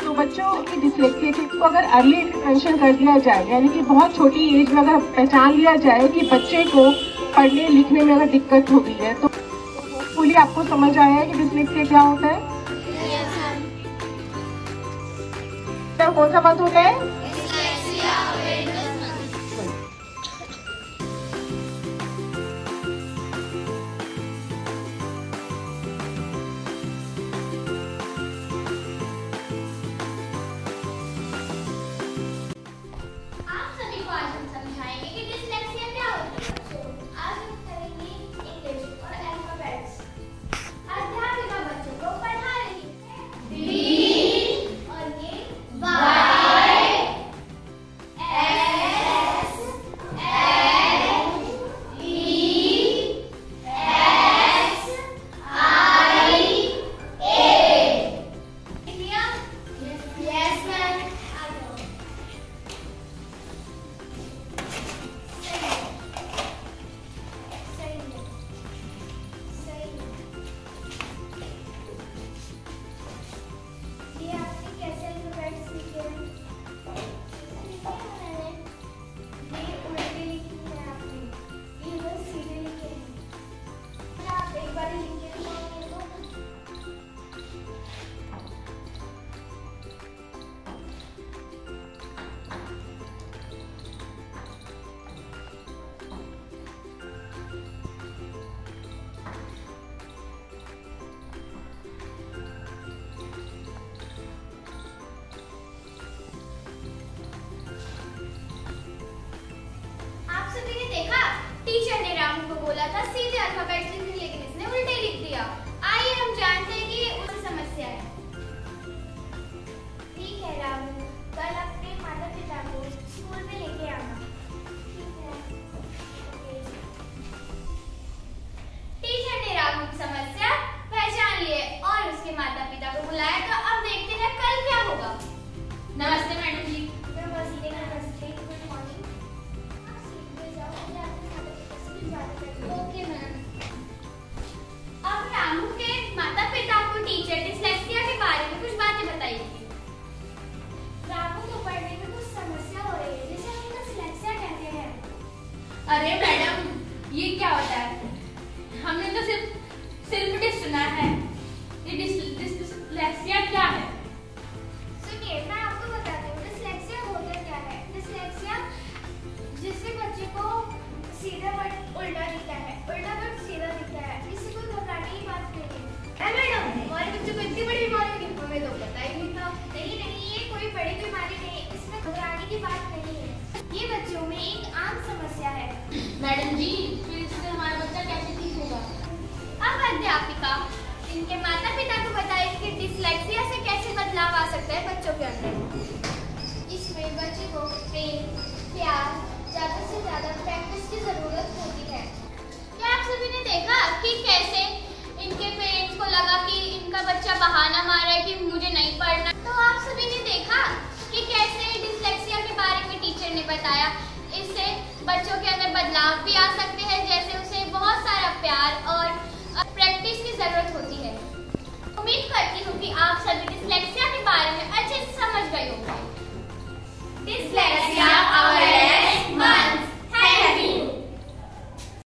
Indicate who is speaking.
Speaker 1: तो बच्चों की डिसलेक्सिया को अगर अर्ली इंटरवेंशन कर दिया जाए, यानी कि बहुत छोटी एज में अगर पहचान लिया जाए कि बच्चे को पढ़ने लिखने में अगर दिक्कत हो गई है, तो होपफुली आपको समझ आया है कि डिसलेक्सिया क्या होता है। कौन सा मंथ होता है?
Speaker 2: टीचर ने रामू को बोला था सीधे अल्फाबेट्स लिखने, लेकिन इसने उल्टे लिख दिया। आइए हम जानते हैं कि ये उस समस्या है। ठीक है रामू, कल अपने माता पिता को स्कूल में लेके आना। ठीक है। टीचर ने रामू की समस्या पहचान लिए और उसके माता पिता को बुलाया। तो अब देखते हैं कल क्या होगा। नमस्ते मैडम जी। नमस्ते नमस्ते, गुड मॉर्निंग। Okay ma'am. अब रामू के माता पिता को टीचर डिसलेक्सिया के बारे में कुछ बातें बताइए। रामू को पढ़ने में कुछ समस्या हो रही है, जिसे हम डिसलेक्सिया कहते हैं।
Speaker 3: अरे मैडम, ये क्या होता है? हमने तो सिर्फ डिस सुना है। ये डिसलेक्सिया क्या है?
Speaker 2: सुनिए, मैं आपको बताती हूँ डिसलेक्सिया होता क्या है। डिसलेक्सिया जिससे बच्चे को सीधा वर्ड उल्टा दिखता है, उल्टा वर्ड सीधा दिखता है। इससे कोई घबराने की बात नहीं है। मैडम, हमारे बच्चे को इतनी बड़ी बीमारी की हमें तो पता ही नहीं था। नहीं, ये कोई बड़ी बीमारी नहीं, इसमें घबराने की बात नहीं है। ये बच्चों में एक आम समस्या है।
Speaker 3: मैडम जी, फिर इससे हमारा बच्चा कैसे ठीक होगा?
Speaker 2: अब अध्यापिका इनके माता पिता को बताए कि डिसलेक्सिया से कैसे बदलाव आ सकता है बच्चों के अंदर। इसमें बच्चे को प्रेम, प्यार, ज्यादा से ज्यादा प्रैक्टिस की जरूरत होती है। क्या आप सभी ने देखा कि कैसे